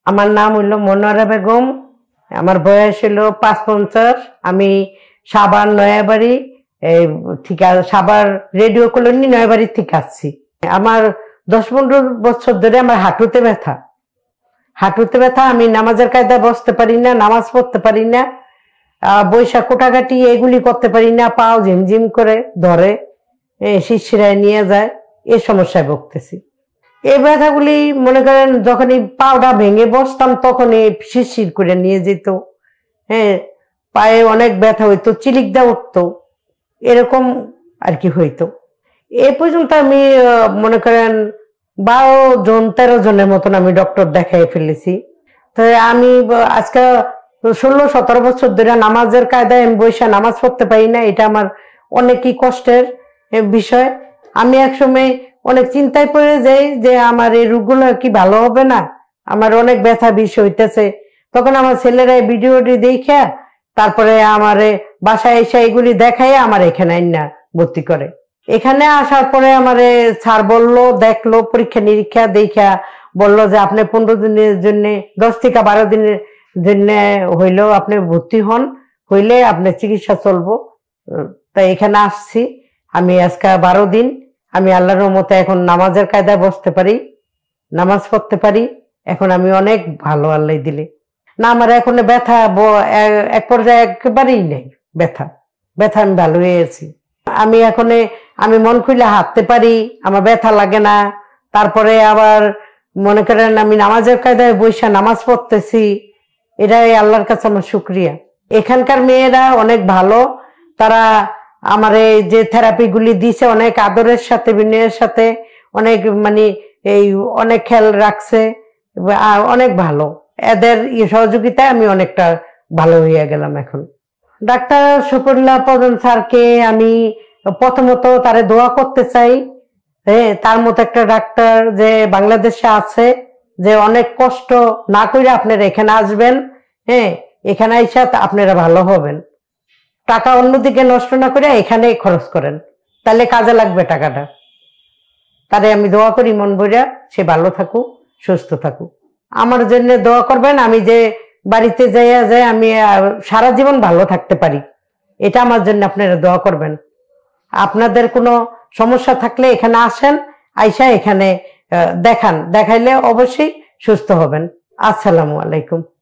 আমার নাম হইল মনোয়ারা বেগম। আমার বয়স হলো ৫৫। আমি সাভার নয়াবাড়ি থেকে, সাভার রেডিও কলোনি নয়াবাড়ি থেকে আসছি। আমার ১০-১৫ বছর ধরে আমার হাঁটুতে ব্যথা। আমি নামাজের কায়দায় বসতে পারি না, নামাজ পড়তে পারি না, বৈশাখ কোটাকাটি এগুলি করতে পারি না, পাও ঝিমঝিম করে ধরে, শিরশিরায় নিয়ে যায়। এই সমস্যায় ভুগতেছি। এই ব্যথাগুলি মনে করেন যখন এই পাউডা ভেঙে বসতাম তখন শিরশির করে নিয়ে যেত। পায়ে অনেক ব্যথা হইতো, চিলিক দেওয়া উঠতো, এরকম আর কি হইতো। এ পর্যন্ত আমি মনে করেন ১২-১৩ জনের মতন আমি ডক্টর দেখাই ফেলেছি। তো আমি আজকে ১৬-১৭ বছর ধরে নামাজের কায়দায় আমি বৈশা নামাজ পড়তে পারি না। এটা আমার অনেকই কষ্টের বিষয়। আমি একসময় অনেক চিন্তায় পড়ে যাই যে আমার এই রোগগুলো কি ভালো হবে না, আমার অনেক ব্যথা বিষয় হইতেছে। তখন আমার ছেলেরা ভিডিওটি দেখে তারপরে আমার বাসায় এসে এগুলি দেখাই আমার এখানে না ভর্তি করে। এখানে আসার পরে আমার স্যার বললো, দেখলো, পরীক্ষা নিরীক্ষা দেখা বললো যে আপনি ১৫ দিনের জন্য, ১০ থেকে ১২ দিনের জন্য হইলেও আপনি ভর্তি হন, হইলে আপনার চিকিৎসা চলবো। তাই এখানে আসছি। আমি আজকে ১২ দিন আমি আল্লাহর রহমতে এখন নামাজের কায়দায় বসতে পারি, নামাজ পড়তে পারি। এখন আমি অনেক ভালো, আল্লাহ দিলে। না আমার এখন ব্যথা এক পর্যায়ে একেবারেই নেই। ব্যথা আমি ভালো হয়ে আছি। আমি এখন আমি মন খুলে হাঁটতে পারি, আমার ব্যথা লাগে না। তারপরে আবার মনে করেন আমি নামাজের কায়দায় বৈশা নামাজ পড়তেছি। এটাই আল্লাহর কাছে আমার শুকরিয়া। এখানকার মেয়েরা অনেক ভালো। তারা আমার এই যে থেরাপি গুলি দিছে অনেক আদরের সাথে, বিনয়ের সাথে, অনেক অনেক খেয়াল রাখছে, অনেক ভালো। এদের সহযোগিতায় আমি অনেকটা ভালো হয়ে গেলাম। এখন ডাক্তার শফিউল্লাহ প্রধান স্যারকে আমি প্রথমত তারে দোয়া করতে চাই। তার মতো একটা ডাক্তার যে বাংলাদেশে আছে, যে অনেক কষ্ট না করে আপনারা এখানে আসবেন, এখানে আইসা আপনারা ভালো হবেন। টাকা অন্যদিকে নষ্ট না করে এখানে খরচ করেন, তাহলে কাজে লাগবে টাকাটা। তারে আমি দোয়া করি মন ভরিয়া সে ভালো থাকুক, সুস্থ থাকুক। আমার জন্য দোয়া করবেন। আমি যে বাড়িতে যাই আমি সারা জীবন ভালো থাকতে পারি, এটা আমার জন্য আপনারা দোয়া করবেন। আপনাদের কোনো সমস্যা থাকলে এখানে আসেন, আইসা এখানে দেখাইলে অবশ্যই সুস্থ হবেন। আসসালামু আলাইকুম।